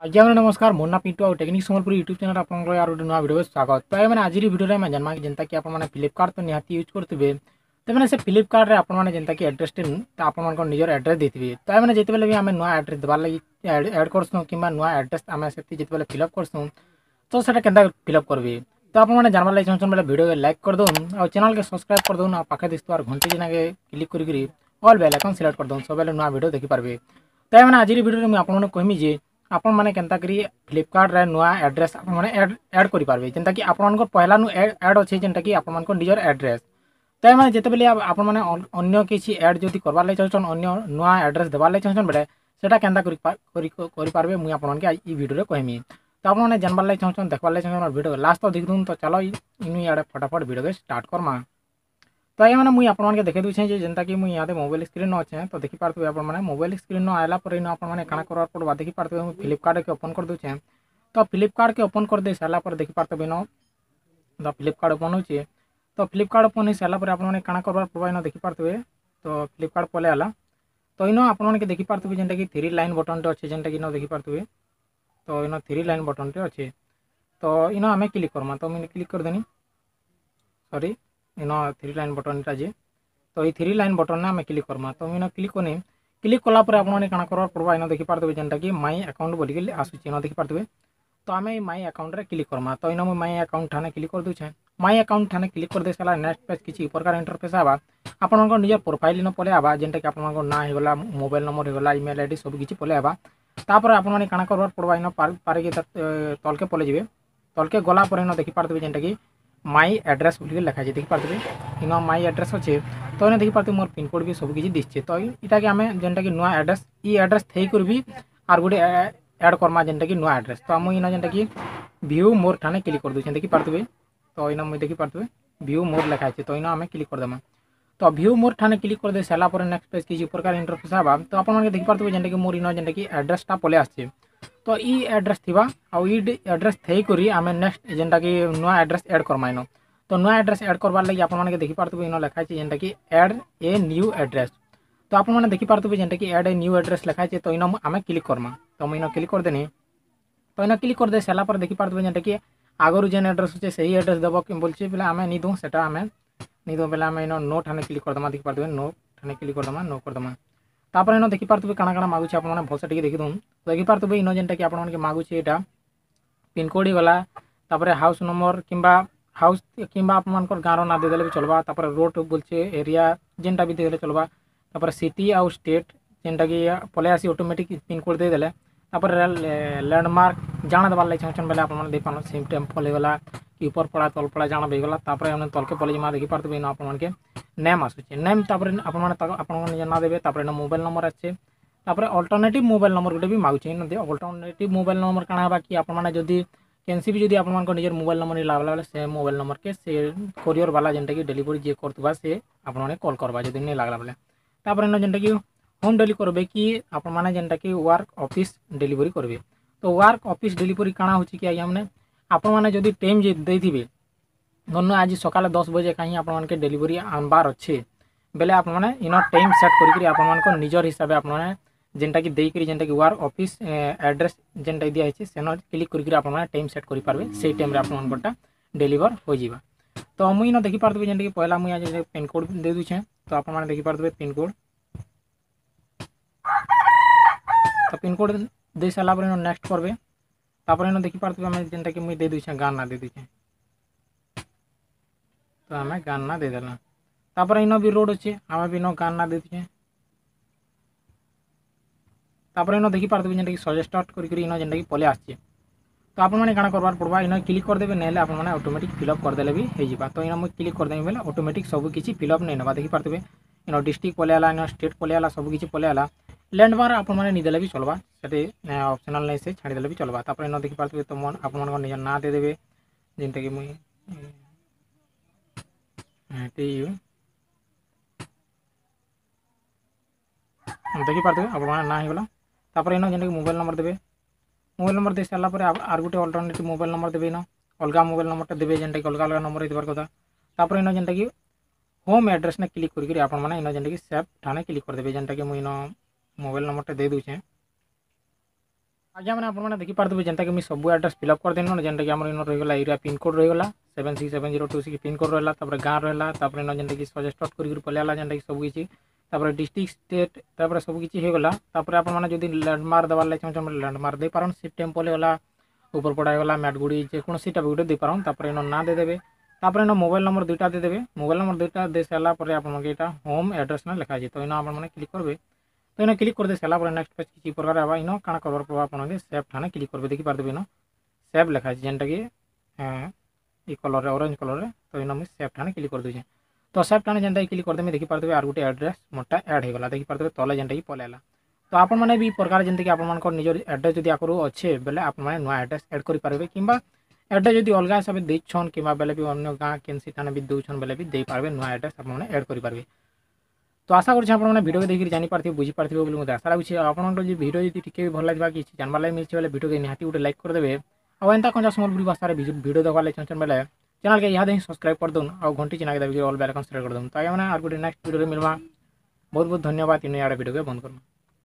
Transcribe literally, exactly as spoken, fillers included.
आज्ञा नमस्कार मोर ना पिंटू और टेक्निक संबलपुरी यूट्यूब चैनल आप यार गोटे नुआ वीडियो स्वागत। तो मैंने आज वीडियो में जानवा जेनता कि आप फ्लिपकार्ट तो निहाती यूज करते तो मैंने से फ्लिपकार्ट रे आपने जेनता कि एड्रेस आप निजर एड्रेस देते तो मैंने जिते भी आम नुआ एड्रेस देवार लगी एड करसूँ कि नुआ एड्रेस आम से जिते फिलअप करसूँ तो सेटा केनता फिलअप करबे। तो आपने जानवर लगे चाहूँ बोले वीडियो लाइक कर दून और चैनल के सब्सक्राइब कर दून और पाखे दिखुआर घंटी जिना के क्लिक करी ऑल बेल आइकन सिलेक्ट कर दून सब नुआ वीडियो देखिपारे। तो मैंने आज वीडियो में आपको कहमी जे आपण मैंने केनता करी फ्लिपकार्ट रे नुआ एड्रेस आप एड एड करि पारबे जेनता कि आपण पहला नु एड अच्छे जेनता कि आपण निजर एड्रेस। तो मैंने जिते बेले आपण मैंने अन्य किसी एड जदि करवार लगे चाहछन अन्य नुआ एड्रेस देवार लगे चाहछन बेले सेटा केनता करि करि पारबे मुई आपण के ई वीडियो रे कहमी। तो आपण मैंने जानबार लगे चाहछन देखबार लगे चाहछन वीडियो लास्ट तक देखदुन। तो चलो इनु याडे फटाफट वीडियो के स्टार्ट करमा। तो ये मैंने मुझे आपको देखे दूचे जेनता कि मुझे यहाँ मोबाइल स्क्रीन अच्छे तो देखी पार्थे आप मोबाइल स्क्रीन आला पर आपने काना करवार पड़ा देखी पार्थे फ्लिपकार्ट के ओपन कर दूचे। तो फ्लिपकार्ट के ओपन कर दे सारा पर देखी पार्थे नो तो फ्लिपकार्ट ओपन हो तो फ्लिपकार्ट ओपन हो सारा पर आपने काना करवार पड़ा इन देखी पार्थे। तो फ्लिपकार्ट पले आला तो इन आपने देखी पार्थे जेनटा कि थ्री लाइन बटन टे अच्छे जेनटा कि देखी पार्थे। तो इन थ्री लाइन बटन टे अच्छे तो इन आम क्लिक करमा। तो मुझे क्लिक कर देनी सॉरी इन थ्री लाइन बटन टा जे तो ये थ्री लाइन बटन ने आम क्लिक करमा। तो इन क्लिक करनी क्लिक कलापर आपने काना करवार पड़ा इन देखी पार्थे जेनटा कि माई अकाउंट बोलिक आसूची इन देखी पार्थे। तो आम माई अकाउंट रे क्लिक करमा। तो इन माई अकाउंट ठाने क्लिक कर दूचे माई अकाउंट ठाने क्लिक कर दे सारा नेक्स्ट पेज किसी प्रकार इंटरफेस आवा आपण निजर प्रोफाइल इन पले आवा जेनटा कि आपण ना होगा मोबाइल नंबर होगा इमेल आईडी सब किसी पले आवा। तापर आपने काना करवार पड़ा इन पारे तलके पले जाए तलके गला पर इन देखी पार्थे जेनटा कि माई एड्रेस बोलिक लिखा देखी पार्थे इन माई एड्रेस अच्छे। तो इन देखी पार्थे मोर पिनकोड भी सब किसी दिशे। तो इटा कि आम जेनटा कि नुआ एड्रेस ई एड्रेस थी कर भी आर गोटे एड करमा जेनटा कि नुआ एड्रेस। तो आम इन जेनटा कि व्यू मोर ठाने क्लिक कर दूचे देखी पार्थे। तो इन मुझे देखी पार्थे व्यू मोर लिखा है तो इन आम क्लिक कर देमा। तो व्यू मोर ठाने क्लिक कर दे सारा पर नेक्स्ट पेज किसी प्रकार इंटरफेस आवा। तो आप देखी पार्थे जेनटा कि मोर इन जेनटा कि एड्रेसटा पले आसे। तो ई एड्रेस थी आउ ई एड्रेस थी कर आम नेक्स्ट जेनटा कि नुआ एड्रेस एड करमा इन। तो नुआ एड्रेस एड करवार लगे आपने देखी पार्थे इन लिखाई जेनटा कि एड ए न्यू एड्रेस। तो आपने देखी पार्थे जेनटा कि एड ए न्यू एड्रेस लिखाई तो इन आम क्लिक करमा। तो मुझे क्लिक कर देनी। तो इन क्लिक कर दे सारा पर देखी पार्थे जेनटा कि आगुरी जेन एड्रेस अच्छे से एड्रेस देव कि बोलचे बोले आम नहीं दूँ से आम नहीं दूँ बोले आम इन नो ठाने क्लिक करदमा देखी पार्थे नो ठाने क्लिक करदमा नो करदमा। तापर इन देखी पार्थे काना काना मागुचे आप भलसे टे देखी दूँ। तो देखी पार्थे इन जेनटा कि आपके मागुचे यहाँ पिनकोड गला तापर हाउस नंबर किंबा हाउस किंबा आप गाँव ना देदेले भी चलवा। तापर रोड बोलचे एरिया जेनटा भी देदेले चलवा। तापर सिटी आउ स्टेट जेनटा कि पले आसी ऑटोमेटिक पिनकोड देदेले। तापर लैंडमार्क जाना देवार लगे चाहछन बेले आपन दे पानो सिम टेम्पल होगला कि ऊपर पड़ा तल पड़ा जाना बेगला। तापर हमने तलके पले जमा देखी पार्थे इन आपन के नेम आसुचे नेम तापर आपन आपन निजे ना देबे। तापर मोबाइल नंबर आछे तापर अल्टरनेटिव मोबाइल नंबर गोटे भी मागुचे इन दे अल्टरनेटिव मोबाइल नंबर काना हबा कि आपन जदी कैंसी भी जब आप निजर मोबाइल नंबर नहीं लागला बेले से मोबाइल नंबर के से कोरियर वाला जेनटा कि डिलीवरी जे करथबा से आपने कॉल करवा जब नहीं लागला बेले। तापर इन जेनटा कि होम डिलीवरी करबे कि आप माने जेनटा कि वर्क ऑफिस डिलीवरी करबे। तो वर्क ऑफिस डिलीवरी काना होची कि आज्ञा माने आप माने जदी टाइम जे देथिबे धन्य आज सकाल दस बजे कहीं आप डिलीवरी आनबार अच्छे बेले आप इन टाइम सेट करके आप निजर हिसाब से जेनटा कि देकर जेनटा कि वर्क ऑफिस एड्रेस जेनटा दिया है सेन क्लिक करके आप टाइम सेट कर पारे से टाइम आपटा डिलीवर हो जावा। तो मुझे इन देखी पार्थे जेनटा कि पहला मुझे पिनकोड दे दूचे। तो आप देखी पार्थे पिनकोड तो पिनकोड दे सारा पर नेक्स्ट करबे। तापर इन देखी पार्थे आम जेनटा कि मुझे दे दूचे गाना दे दूचे। तो आम गाना दे देला। तापर इन भी रोड अच्छे आम भी इन गाना दे दूचे। तापर इन देखी पार्थे जेनटा कि सजेस्टेड करके इन जेनटा कि पले आछे। तो आप काना करवार पड़वा इन क्लिक करदे ना आप ऑटोमेटिक फिलअप करदेले भी हो जावा। तो इन मुझे क्लिक करदेवी बोले ऑटोमेटिक सब किसी फिलअप नहीं ना देखी पार्थे इन डिस्ट्रिक्ट पले आला इन स्टेट पले आला सब किसी पले आला। लैंडमार्क आप देदेले भी चलवा से ऑप्शनल नहीं से छाड़ीदेले भी चलवा। तापर इन देखी पार्थे तो आप निजर ना दे देवे जेनटा कि मुई देखी पार्थे आप ना होगला। तापर इन जेनटा कि मोबाइल नंबर देवे मोबाइल नंबर दे सारा पर आर गोटे अल्टरनेटिव मोबाइल नंबर देवे इन अलग मोबाइल नंबर देवे जेनटा कि अलग अलग नंबर होबार कथा। तापर इन जेनटा कि होम एड्रेस ने क्लिक करके आप इन जेनटा कि सेव ठाने क्लिक करदेवे जेनटा कि मुझे इन मोबाइल नंबर दे दूचे। आज्ञा मैंने आपने देखी पार्थे जेनता कि सब एड्रेस फिलअप कर देन जेनटा कि आम इन रहीगला एरिया पिनकोड रहीगला seven six seven zero two six pincode रहा तापर गाँ रहा तापर इन जेनटा कि सजेस्ट कर पलैला जेनटा कि सब किसी तापर डिस्ट्रिक्ट स्टेट तापर सब किसी होगला तापर आपने जो लैंडमार्क देवार लगे चाहूँ लैंडमार्क दे पारन शिव टेम्पल होगा ऊपर पड़ागला मैटगुड़ी जेकोसी टाइप गोटे दे पारन तापर इन ना देदेवे तापर इन मोबाइल नंबर दुईटा देदेवे मोबाइल नंबर दुईटा दे सारापर आपको होम एड्रेस ना लिखा है तो इन आपने क्लिक करेंगे तो इन क्लिक कर दे सारापर नेक्स्ट पेज किसी प्रकार आवा इन काण करवार पड़ा आपके सेव ठाने क्लिक करेंगे देखी पार्थे इन सेव लिखा है जेनटा कि ये कलर ऑरेंज कलर तो इन मुझे सेव ठाने क्लिक कर दूचे तो सेव ठाने जेनटा क्लिक करदे देखी पार्थे आर गोटे एड्रेस मोटा एड होगा देखी पार्थे तले जेनटा कि पलैला तो आप मैंने भी प्रकार जमीक आप निजर एड्रेस जब आगु अच्छे बेले आप नुआ एड्रेस एड करेंगे कि एड्रेस जब अलग हिसाब से देन कि बेले भी अन्य गाँ केनसी ठाने भी दौन बेले भी दे पारे नुआ एड्रेस आप एड करेंगे तो आशा करें वीडियो को देखिए जापारे बुझीपारे बोली मुझे आशा लगे आपंकर जो वीडियो जी टी भल लगे कि जानवर लगे मिलছে बेले वीडियो के निहाती गोटे लाइक करदे और एंता कौन सम्बलपुरी भाषा वीडियो देखा लगे चाहते बेले चैनल के यहाँ सब्सक्राइब कर दून और घंटी चिन्ह दबी ऑल बेल आइकन सेलेक्ट कर दून तो आगे मैंने आर गोटे नेक्स्ट वीडियो मिलवा बहुत बहुत धन्यवाद इन वीडियो के बंद करना।